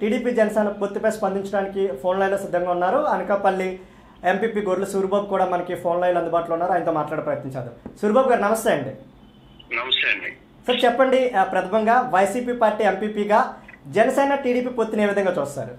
TDP Janasena పొత్తుపై స్పందించడానికి phone లైన్లో సిద్ధంగా ఉన్నారు. అనకాపల్లి ఎంపీపీ గొర్రెల సూరిబాబు కూడా మనకి ఫోన్ లైన్లో అందుబాటులో ఉన్నారు. ఆయనతో మాట్లాడే ప్రయత్నించారు. సూరిబాబు గారు నమస్తే అండి. నమస్తే అండి. సార్ చెప్పండి, ప్రథమంగా వైసీపీ పార్టీ ఎంపీపీగా జనసేన టీడీపీ పొత్తుని ఏ విధంగా చూస్తారు?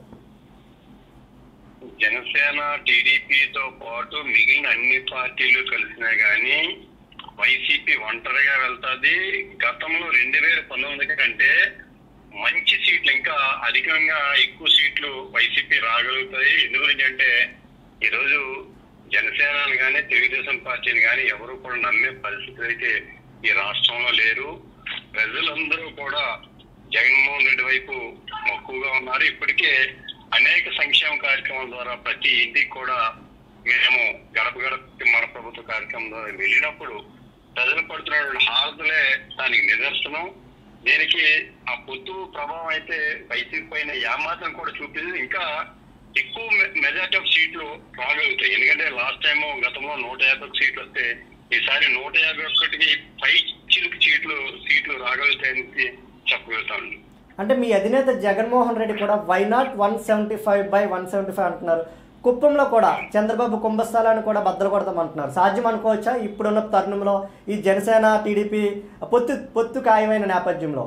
జనసేన టీడీపీతో పాటు మిగిలిన అన్ని పార్టీలు కలిసినా గానీ వైసీపీ ఒంటరిగా వెళ్తాది. గతంలో 2019 కంటే మంచి సీట్లు, ఇంకా అధికంగా ఎక్కువ సీట్లు వైసీపీ రాగలుగుతాయి. ఎందుకంటే ఈరోజు జనసేనని కానీ తెలుగుదేశం పార్టీని కానీ ఎవరు కూడా నమ్మే పరిస్థితి అయితే ఈ రాష్ట్రంలో లేరు. ప్రజలందరూ కూడా జగన్మోహన్ రెడ్డి వైపు మక్కువగా ఉన్నారు. ఇప్పటికే అనేక సంక్షేమ కార్యక్రమాల ద్వారా ప్రతి ఇంటికి కూడా మేము గడప గడప మన ప్రభుత్వ కార్యక్రమం ద్వారా వెళ్ళినప్పుడు ప్రజలు పడుతున్న హారతులే దానికి నిదర్శనం. దీనికి ఆ పొత్తు ప్రభావం అయితే వైసీపీ పైన ఏమాత్రం కూడా చూపించింది. ఇంకా ఎక్కువ మెజార్టీ ఆఫ్ సీట్లు రాగలుగుతాయి. ఎందుకంటే లాస్ట్ టైం గతంలో 151 సీట్లు వస్తే ఈసారి 151కి పై సీట్లు రాగలుగుతాయని చెప్పగలుగుతాను. అంటే మీ అధినేత జగన్మోహన్ రెడ్డి కూడా వై నాట్ 175/175 అంటున్నారు. కుప్పంలో కూడా చంద్రబాబు కుంభస్థలాన్ని కూడా బద్దలు కొడతామంటున్నారు. సాధ్యం అనుకోవచ్చా ఇప్పుడున్న తరుణంలో ఈ జనసేన టీడీపీ పొత్తు ఖాయమైన నేపథ్యంలో?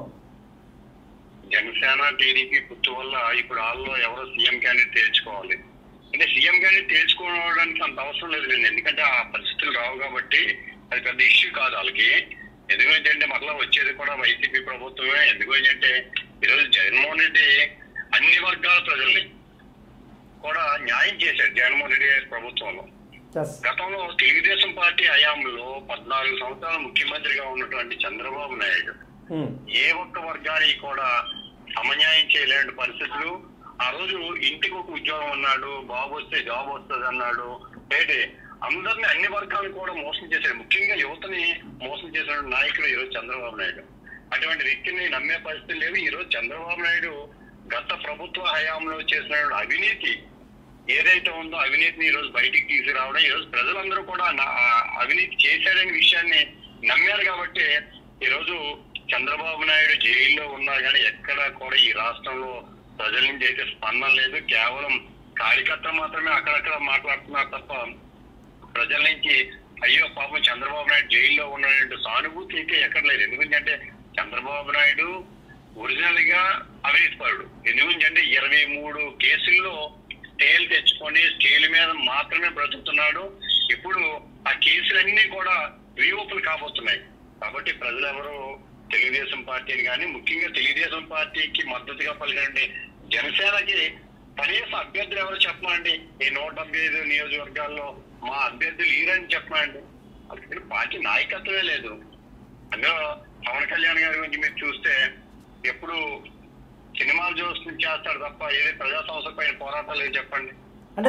జనసేన టీడీపీ పొత్తు వల్ల ఇప్పుడు వాళ్ళలో ఎవరో సీఎం క్యాండిడేట్ తేల్చుకోవాలి. అంటే సీఎం క్యాండిడేట్ తేల్చుకోవడానికి అంత అవసరం లేదు లేండి. ఎందుకంటే ఆ పరిస్థితులు రావు కాబట్టి అది పెద్ద ఇష్యూ కాదు వాళ్ళకి. ఎందుకంటే మరలా వచ్చేది కూడా వైసీపీ ప్రభుత్వమే. ఎందుకంటే ఈరోజు జగన్మోహన్ రెడ్డి అన్ని వర్గాల ప్రజల్ని కూడా న్యాయం చేశారు. జగన్మోహన్ రెడ్డి ప్రభుత్వంలో గతంలో తెలుగుదేశం పార్టీ హయాంలో 14 సంవత్సరాలు ముఖ్యమంత్రిగా ఉన్నటువంటి చంద్రబాబు నాయుడు ఏ ఒక్క వర్గానికి కూడా సమన్యాయం చేయలేని పరిస్థితులు. ఆ రోజు ఇంటికి ఒక ఉద్యోగం అన్నాడు, బాబు వస్తే జాబ్ వస్తుంది అన్నాడు. ఏంటి అందరినీ అన్ని వర్గాలను కూడా మోసం చేశాడు. ముఖ్యంగా యువతని మోసం చేసిన నాయకుడు ఈరోజు చంద్రబాబు నాయుడు. అటువంటి వ్యక్తిని నమ్మే పరిస్థితి లేదు. ఈరోజు చంద్రబాబు నాయుడు గత ప్రభుత్వ హయాంలో చేసిన అవినీతి ఏదైతే ఉందో అవినీతిని ఈరోజు బయటికి తీసుకురావడం, ఈరోజు ప్రజలందరూ కూడా అవినీతి చేశాడనే విషయాన్ని నమ్మారు. కాబట్టి ఈరోజు చంద్రబాబు నాయుడు జైల్లో ఉన్నా కానీ ఎక్కడా కూడా ఈ రాష్ట్రంలో ప్రజల నుంచి అయితే స్పందన లేదు. కేవలం కార్యకర్తలు మాత్రమే అక్కడక్కడ మాట్లాడుతున్నారు తప్ప ప్రజల నుంచి అయ్యో పాపం చంద్రబాబు నాయుడు జైల్లో ఉన్నటువంటి సానుభూతి అయితే ఎక్కడ లేదు. ఎందుకంటే చంద్రబాబు నాయుడు ఒరిజినల్ గా అవినీతిపరుడు. ఎందుకంటే 23 కేసుల్లో స్టేలు తెచ్చుకొని స్టేల్ మీద మాత్రమే బ్రతుకుతున్నాడు. ఇప్పుడు ఆ కేసులన్నీ కూడా రీఓపెన్ కాబోతున్నాయి. కాబట్టి ప్రజలెవరూ తెలుగుదేశం పార్టీని కానీ ముఖ్యంగా తెలుగుదేశం పార్టీకి మద్దతుగా పలికినటువంటి జనసేనకి కనీస అభ్యర్థులు ఎవరు చెప్పమండి. ఈ 175 నియోజకవర్గాల్లో మా అభ్యర్థులు ఈరని చెప్పమండి. అసలు పార్టీ నాయకత్వమే లేదు. అందులో పవన్ కళ్యాణ్ గారి గురించి మీరు చూస్తే ఎప్పుడు సినిమాలు చేస్తాడు తప్ప ఏది ప్రజా సంస్థ పైన పోరాటాలు లేదు చెప్పండి. అంటే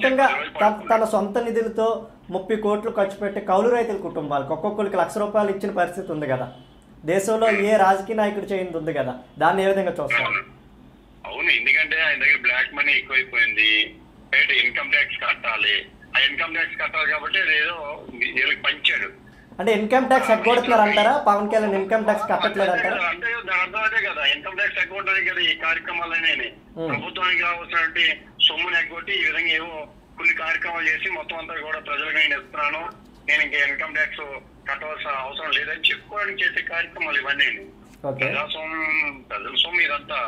తన సొంత నిధులతో 30 కోట్లు ఖర్చు పెట్టి కౌలు రైతుల కుటుంబాలకు ఒక్కొక్కరికి ₹1,00,000 ఇచ్చిన పరిస్థితి ఉంది కదా. దేశంలో ఏ రాజకీయ నాయకుడు చేయింది ఉంది కదా. దాన్ని ఏ విధంగా చూస్తారు? అవును, ఎందుకంటే ఆయన దగ్గర బ్లాక్ మనీ ఎక్కువైపోయింది. ఇన్కమ్ ట్యాక్స్ కట్టాలి. ఆ ఇన్కమ్ ట్యాక్స్ కట్టాలి కాబట్టి ఏదో వీళ్ళకి పంచాడు. అంటే ఇన్కమ్ ట్యాక్స్ ఎగ్గొడుతున్నారు అంటారా? పవన్ కళ్యాణ్ ఇన్కమ్ ట్యాక్స్ కట్టట్లేదు అంటారా? అంటే అదే కదా ఇన్కమ్ ట్యాక్స్ ఎగ్గొట్టడానికి కదా ఈ కార్యక్రమాలనే ప్రభుత్వానికి రావాల్సినటువంటి సొమ్ముని ఎగ్గొట్టి ఈ విధంగా ఏవో కొన్ని కార్యక్రమాలు చేసి మొత్తం అంతా కూడా ప్రజలకు నేను ఇస్తున్నాను, నేను ఇంకా ఇన్కమ్ ట్యాక్స్ కట్టవలసిన అవసరం లేదని చెప్పుకోవడానికి చేసే కార్యక్రమాలు ఇవన్నీ. ప్రజల సొమ్ము ఇదంతా.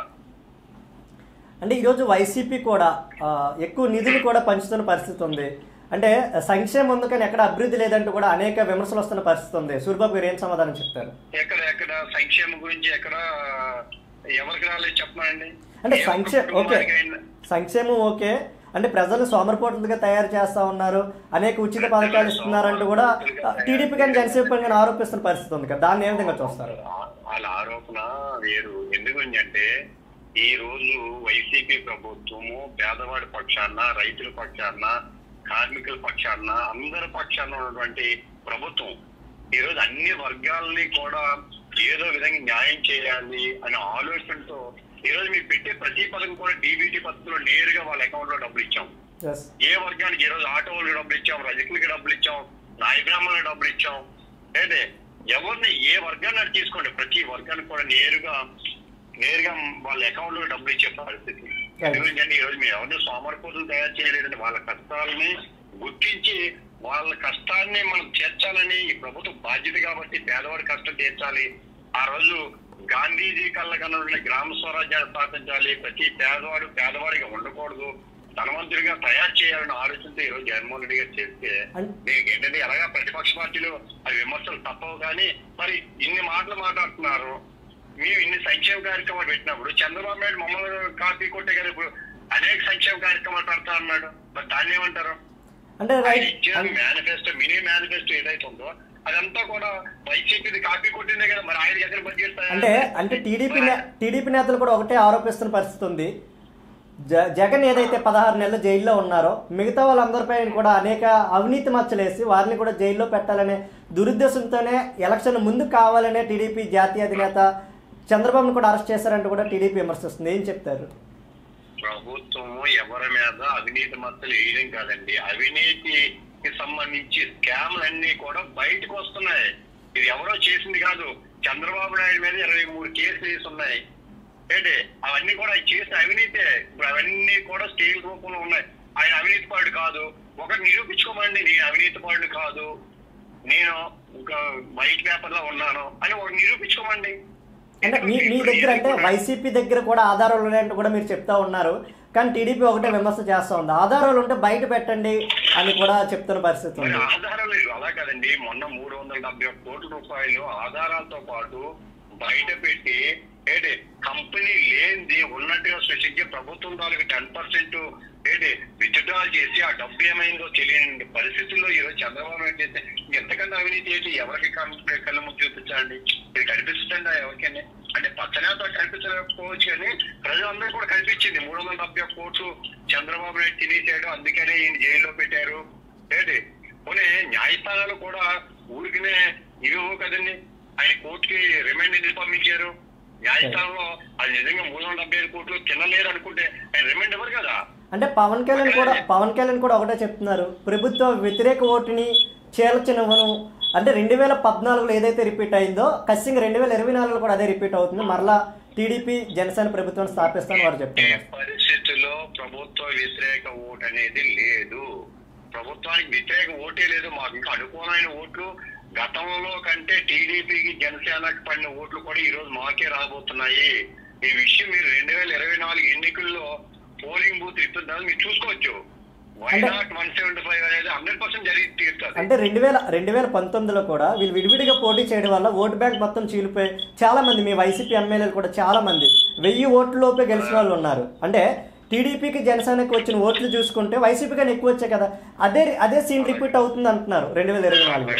అంటే ఈరోజు వైసీపీ కూడా ఎక్కువ నిధులు కూడా పంచుతున్న పరిస్థితి ఉంది. అంటే సంక్షేమం ఉంది కానీ ఎక్కడ అభివృద్ధి లేదంటూ కూడా అనేక విమర్శలు వస్తున్న పరిస్థితి ఉంది. సూరిబాబు గారు ఏం సమాధానం చెప్తారు? ఎక్కడ సంక్షేమం గురించి ఎక్కడ ఎవరికి రాలేదు చెప్పండి. అంటే సంక్షేమం ఓకే, అంటే ప్రజలు సోమరిపోట్లుగా తయారు చేస్తా ఉన్నారు, అనేక ఉచిత పథకాలు ఇస్తున్నారంటూ కూడా టీడీపీ కానీ జనసేన కానీ ఆరోపిస్తున్న పరిస్థితి ఉంది కదా. దాన్ని ఏ విధంగా చూస్తారు? వాళ్ళ ఆరోపణ వేరు. ఎందుకంటే ఈ రోజు వైసీపీ ప్రభుత్వము పేదవాడి పక్షాన, రైతుల పక్షాన, కార్మికుల పక్షాన, అందరి పక్షాన ఉన్నటువంటి ప్రభుత్వం. ఈ రోజు అన్ని వర్గాలని కూడా ఏదో విధంగా న్యాయం చేయాలి అనే ఆలోచనతో ఈ రోజు మీరు పెట్టే ప్రతి పథకం కూడా డీబీటీ పద్ధతిలో నేరుగా వాళ్ళ అకౌంట్ లో డబ్బులు ఇచ్చాం. ఏ వర్గానికి ఈ రోజు ఆటో వాళ్ళకి డబ్బులు ఇచ్చాం, రజకులకి డబ్బులు ఇచ్చాం, నాయ బ్రాహ్మణులకు డబ్బులు ఇచ్చాం. అంటే ఎవరిని ఏ వర్గాన్ని తీసుకోండి ప్రతి వర్గానికి కూడా నేరుగా నేరుగా వాళ్ళ అకౌంట్ లో డబ్బులు ఇచ్చే పరిస్థితి. ఎందుకంటే ఈ రోజు మీరు ఎవరిని సోమరిపోతులు తయారు చేయలేదండి. వాళ్ళ కష్టాలని గుర్తించి వాళ్ళ కష్టాన్ని మనం చేర్చాలని ఈ ప్రభుత్వం బాధ్యత కాబట్టి పేదవాడి కష్టం తీర్చాలి. ఆ రోజు గాంధీజీ కళ్ళ కన్నా గ్రామ స్వరాజ్యాన్ని స్థాపించాలి. ప్రతి పేదవాడు పేదవాడిగా ఉండకూడదు, ధనవంతుడిగా తయారు చేయాలని ఆలోచనతో ఈ రోజు జగన్మోహన్ రెడ్డి గారు చేస్తే మీకు ఏంటంటే ఎలాగా ప్రతిపక్ష పార్టీలు అవి విమర్శలు తప్పవు. కానీ మరి ఇన్ని మాటలు మాట్లాడుతున్నారు. మేము ఇన్ని సంక్షేమ కార్యక్రమాలు పెట్టినప్పుడు చంద్రబాబు నాయుడు మమ్మల్ని కాపీ కొట్టే కదా ఇప్పుడు అనేక సంక్షేమ కార్యక్రమాలు పెడతా అన్నాడు. మరి దాన్ని ఏమంటారు? అంటే మేనిఫెస్టో మినీ మేనిఫెస్టో ఏదైతే ఉందో అదంతా కూడా వైసీపీ కాపీ కొట్టిందే కదా. మరి ఆయన దగ్గర బడ్జెట్ అంటే టీడీపీ నేతలు కూడా ఒకటే ఆరోపిస్తున్న పరిస్థితి ఉంది. జగన్ ఏదైతే 16 నెలలు జైల్లో ఉన్నారో మిగతా వాళ్ళందరిపై కూడా అనేక అవినీతి మచ్చలేసి వారిని కూడా జైల్లో పెట్టాలనే దురుద్దేశంతోనే ఎలక్షన్ ముందు కావాలనే టీడీపీ జాతీయ అధినేత చంద్రబాబును కూడా అరెస్ట్ చేశారంటూ కూడా టీడీపీ విమర్శిస్తుంది. ఏం చెప్తారు? ప్రభుత్వం ఎవరి మీద అవినీతి మచ్చలు వేయడం కాదండి, అవినీతికి సంబంధించి స్కామ్లన్నీ కూడా బయటకు వస్తున్నాయి. ఇది ఎవరో చేసింది కాదు. చంద్రబాబు నాయుడు మీద 23 కేసులు వేసి ఉన్నాయి. ఏంటి అవన్నీ కూడా చేసిన అవినీతే. ఇప్పుడు అవన్నీ కూడా స్టీల్ రూపంలో ఉన్నాయి. ఆయన అవినీతి పరుడు కాదు. ఒకటి నిరూపించుకోమండి, నేను అవినీతి పరుడు కాదు, నేను ఒక వైట్ పేపర్ లో ఉన్నాను అని ఒకటి నిరూపించుకోమండి. అంటే మీ దగ్గర అంటే వైసీపీ దగ్గర కూడా ఆధారాలు ఉన్నాయంటూ కూడా మీరు చెప్తా ఉన్నారు. కానీ టీడీపీ ఒకటే విమర్శ చేస్తా ఉంది. ఆధారాలు ఉంటే బయట పెట్టండి అని కూడా చెప్తున్న పరిస్థితి ఉంది. ఆధారాలు అలా కదండి. మొన్న 371 కోట్ల రూపాయలు ఆధారాలతో పాటు బయట పెట్టి ఏంటి కంపెనీ లేనిది ఉన్నట్టుగా సృష్టించి ప్రభుత్వం తాలూకు 10% ఏంటి విత్డ్రాల్ చేసి ఆ డబ్బు ఏమైందో తెలియని పరిస్థితుల్లో ఈరోజు చంద్రబాబు నాయుడు చేస్తే ఎంతకన్నా అవినీతి ఏంటి? ఎవరికి కళ్ళ ముందు చూపించండి. ఇది కనిపిస్తుందా ఎవరికైనా? అంటే పచ్చనేత కనిపించకపోవచ్చు కానీ ప్రజలందరూ కూడా కనిపించింది. 371 కోట్లు చంద్రబాబు నాయుడు తినేసాడు, అందుకనే ఈయన జైల్లో పెట్టారు. ఏంటి పోనీ న్యాయస్థానాలు కూడా ఊరికినే ఇవో కదండి. ఆయన కోర్టుకి రిమైండ్ ఎందుకు పంపించారు? న్యాయస్థానంలో అది నిజంగా 375 కోట్లు తినలేరు అనుకుంటే ఆయన రిమైండ్ ఇవ్వరు కదా. అంటే పవన్ కళ్యాణ్ కూడా ఒకటే చెప్తున్నారు, ప్రభుత్వ వ్యతిరేక ఓటుని చేర్చనివ్వను. అంటే 2014లో ఏదైతే రిపీట్ అయిందో ఖచ్చితంగా 2024లో కూడా అదే రిపీట్ అవుతుంది. మరలా టీడీపీ జనసేన ప్రభుత్వాన్ని స్థాపిస్తామని వారు చెప్తున్నారు. పరిస్థితుల్లో ప్రభుత్వ వ్యతిరేక ఓటు అనేది లేదు. ప్రభుత్వానికి వ్యతిరేక ఓటే లేదు. మాకు ఇంకా అనుకూలమైన ఓట్లు గతంలో కంటే టీడీపీకి జనసేనకి పడిన ఓట్లు కూడా ఈ రోజు మాకే రాబోతున్నాయి. ఈ విషయం మీరు 2024 ఎన్నికల్లో పోలింగ్ బూత్ ఇస్తుందని మీరు చూసుకోవచ్చు. వైనాట్ 175 అనేది 100% జరిగి తీరుతుంది. అంటే 2019లో కూడా వీళ్ళు విడివిడిగా పోటీ చేయడం వల్ల ఓటు బ్యాంక్ మొత్తం చీలిపోయి చాలా మంది మీ వైసీపీ ఎమ్మెల్యేలు కూడా చాలా మంది 1000 ఓట్లలోపే గెలిచిన వాళ్ళు ఉన్నారు. అంటే టీడీపీకి జనసేనకి వచ్చిన ఓట్లు చూసుకుంటే వైసీపీ కన్నా ఎక్కువ వచ్చాయి కదా. అదే సీన్ రిపీట్ అవుతుంది అంటున్నారు 2024.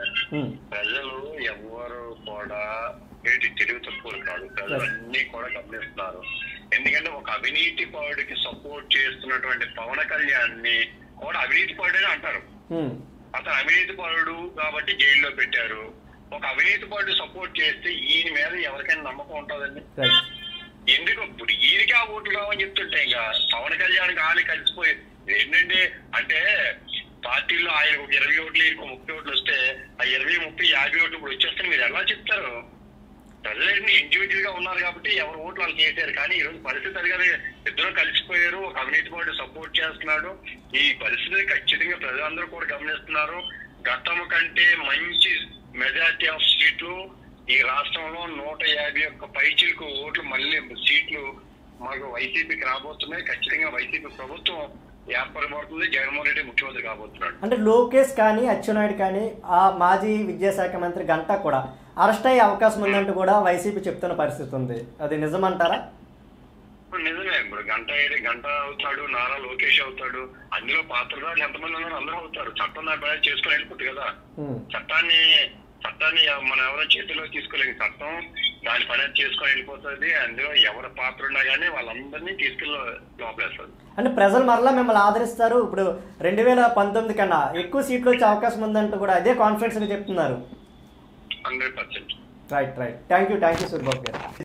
ప్రజలు ఎవరు కూడా తెలివి తక్కువలు కాదు. ప్రజలు అన్ని కూడా గమనిస్తున్నారు. ఎందుకంటే ఒక అవినీతి పరుడికి సపోర్ట్ చేస్తున్నటువంటి పవన్ కళ్యాణ్ ని కూడా అవినీతి పరుడని అంటారు. అతను అవినీతి పరుడు కాబట్టి జైల్లో పెట్టారు. ఒక అవినీతి పరుడు సపోర్ట్ చేస్తే ఈయన మీద ఎవరికైనా నమ్మకం ఉంటుందండి? ఎందుకు ఇప్పుడు ఈయనకి ఆ ఓట్లు కావని చెప్తుంటే ఇంకా పవన్ కళ్యాణ్ గాలి కలిసిపోయి ఏంటంటే అంటే పార్టీల్లో ఆయన ఒక 20 ఓట్లు ఈయనకు 30 ఓట్లు వస్తే ఆ 20, 30, 50 ఓట్లు ఇప్పుడు వచ్చేస్తే మీరు ఎలా చెప్తారు? ప్రజలన్నీ ఇండివిజువల్ గా ఉన్నారు కాబట్టి ఎవరు ఓట్లు వాళ్ళు చేశారు. కానీ ఈ రోజు పరిస్థితి అది కదా, ఇద్దరు కలిసిపోయారు. ఒక అవినీతి పార్టీ సపోర్ట్ చేస్తున్నాడు. ఈ పరిస్థితిని ఖచ్చితంగా ప్రజలందరూ కూడా గమనిస్తున్నారు. గతం కంటే మంచి మెజారిటీ ఆఫ్ సీట్లు ఈ రాష్ట్రంలో 151 పైచిలకు ఓట్లు మళ్ళీ సీట్లు మాకు వైసీపీకి రాబోతున్నాయి. ఖచ్చితంగా వైసీపీ ప్రభుత్వం ఏర్పడబోతుంది. జగన్మోహన్ రెడ్డి ముఖ్యమంత్రి కాబోతున్నాడు. అంటే లోకేష్ కానీ అచ్చెన్నాయుడు కానీ ఆ మాజీ విద్యాశాఖ మంత్రి గంటా కూడా అరెస్ట్ అయ్యే అవకాశం ఉందంటూ కూడా వైసీపీ చెప్తున్న పరిస్థితి ఉంది. అది నిజమంటారా? నిజమే. ఇప్పుడు గంట అవుతాడు, నారా లోకేష్ అవుతాడు. అందులో పాత్రదారులు ఎంతమంది ఉన్నారో అందరూ అవుతారు. చట్టం దాని పని చేసుకుని వెళ్ళిపోతుంది కదా. చట్టాన్ని మనం ఎవరో చేతిలో తీసుకోలేని చట్టం దాని పని చేసుకొని వెళ్ళిపోతుంది. అందులో ఎవరి పాత్ర ఉన్నా కానీ వాళ్ళందరినీ తీసుకెళ్ళి లోపలేస్తారు. అంటే ప్రజలు మరలా మిమ్మల్ని ఆదరిస్తారు. ఇప్పుడు 2019 కన్నా ఎక్కువ సీట్లు వచ్చే అవకాశం ఉందంటూ కూడా అదే కాన్ఫిడెన్స్ గా చెప్తున్నారు. 100%. రైట్. థ్యాంక్ యూ సూర్యబాబు గారు.